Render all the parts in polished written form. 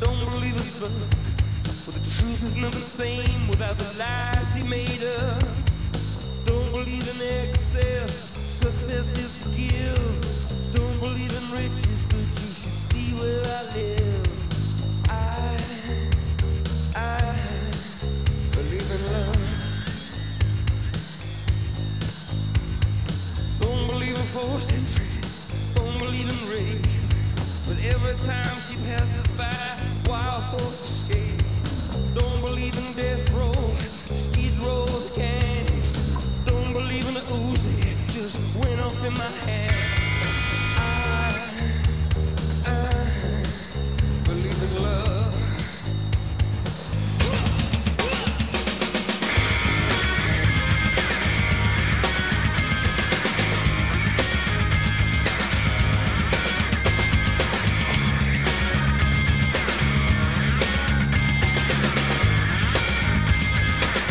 Don't believe his book, but the truth is never the same without the lies he made up. Don't believe in excess, success is to give. Don't believe in riches, but you should see where I live. I believe in love. Don't believe in forced entry, don't believe in rape. But every time she passes by, wild thoughts escape. Don't believe in death row, skid row of gangs. Don't believe in the Uzi, just went off in my hand. I believe in love.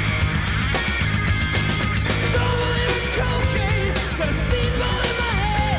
Got a speedball in my head.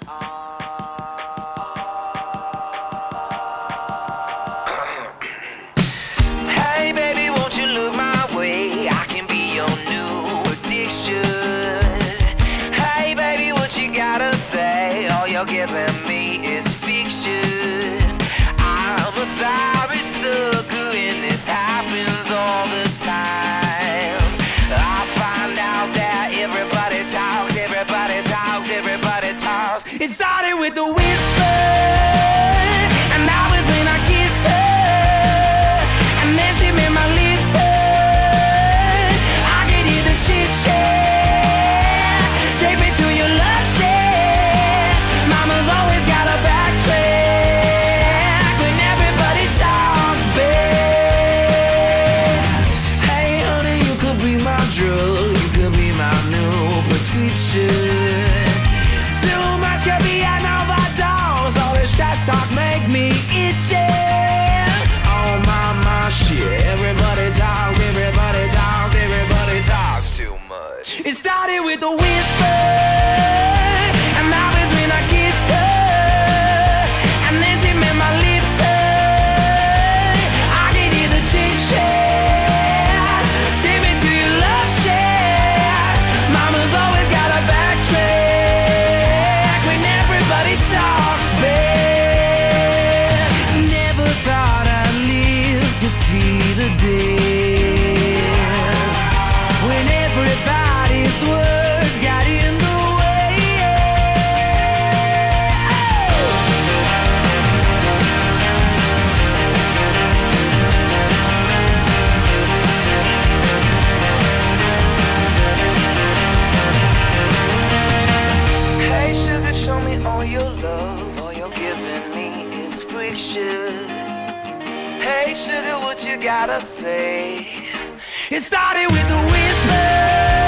Hey baby, won't you look my way? I can be your new addiction. Hey baby, what you gotta say? All you're giving me is fiction. I'm a sorry sucker and this happens all the time. I find out that everybody talks, everybody talks, everybody talks. It started with a whisper, and that was when I kissed her. And then she made my lips hurt. I could hear the chit-chat. Take me to your love shack. Mama's always got a backtrack when everybody talks back. Hey honey, you could be my drug, you could be my new prescription. Too much could be an overdose. All this trash talk make me itchy. Oh my shit. Everybody talks, everybody talks, everybody talks too much. It started with a whisper, and that was when I kissed her. And then she made my lips hurt. I could hear the chit-chat. Take me to your love shack. Mama's always got a backtrack when everybody talks back. Never thought I'd live to see the day when everybody's words got in the way. Hey sugar, show me all your love. All you're giving me is friction. Hey sugar, what you gotta say? It started with a whisper.